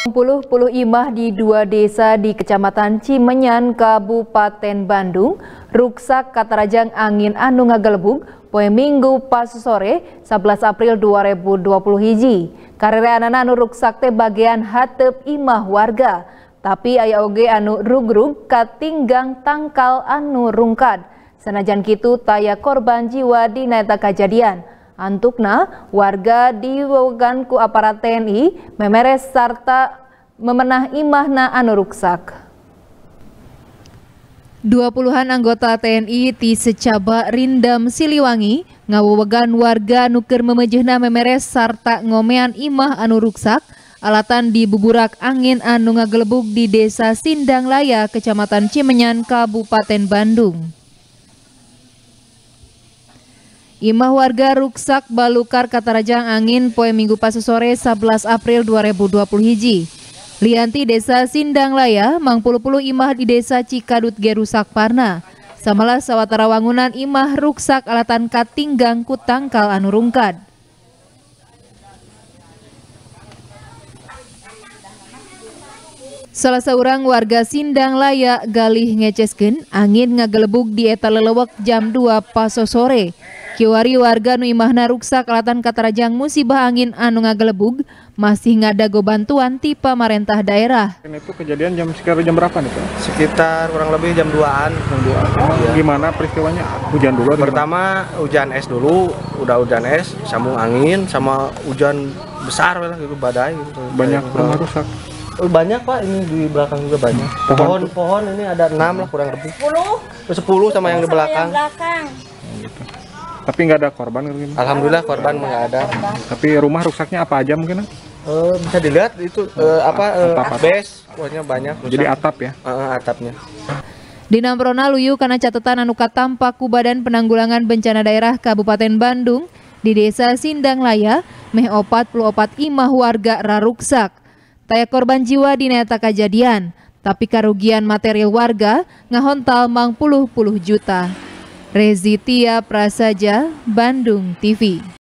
Puluh imah di 2 desa di Kecamatan Cimenyan, Kabupaten Bandung, ruksak katarajang angin anu ngagelebug poe Minggu pas sore 11 April 2020 hiji. Karereanana anu ruksak teh bagian hateup imah warga, tapi aya oge anu rugrug katinggang tangkal anu rungkad. Sanajan kitu taya korban jiwa dina eta kajadian. Antukna warga diwewegan ku aparat TNI memeres sarta memenah imahna anu ruksak. 20-an anggota TNI ti Secaba Rindam Siliwangi ngawewegan warga nu keur memejehna memeres sarta ngomean imah anu ruksak alatan di buburak angin anu ngagelebug di Desa Sindang Laya, Kecamatan Cimenyan, Kabupaten Bandung. Imah warga ruksak balukar katarajang angin poe Minggu pas sore 11 April 2020 hiji. Lianti Desa Sindang Laya, mangpuluh-puluh imah di Desa Cikadut ge rusak parna. Samalah sawatara wangunan imah ruksak alatan katinggang ku tangkal anu rungkad. Salah seorang warga Sindang Laya galih ngeceskeun angin ngagelebug di eta lelewek jam 2 pas sore. Kiwari warga nu imahna ruksak alatan katarajang musibah angin anu ngagelebug masih ngadago bantuan ti pamarentah daerah. Itu kejadian sekitar jam berapa nih Pak? Sekitar kurang lebih jam 2-an. Ya. Gimana peristiwanya? Hujan dulu? Pertama hujan es dulu, udah hujan es, sambung angin sama hujan besar gitu, badai gitu. Banyak rumah rusak? Banyak Pak, ini di belakang juga banyak. Pohon-pohon ini ada 6 lah kurang lebih. 10 sama yang di belakang. Gitu. Tapi nggak ada korban gitu? Alhamdulillah korban nggak ada. Tapi rumah rusaknya apa aja mungkin? Bisa dilihat itu asbes, pokoknya banyak. Rusak. Jadi atap ya? Atapnya. Dinamprona luyu karena catatan anu katampak ku Badan Penanggulangan Bencana Daerah Kabupaten Bandung di Desa Sindang Laya meh 44 imah warga raruksak. Taya korban jiwa dina eta kajadian, tapi karugian material warga ngahontal mangpuluh-puluh juta. Rezitia Prasaja, Bandung TV.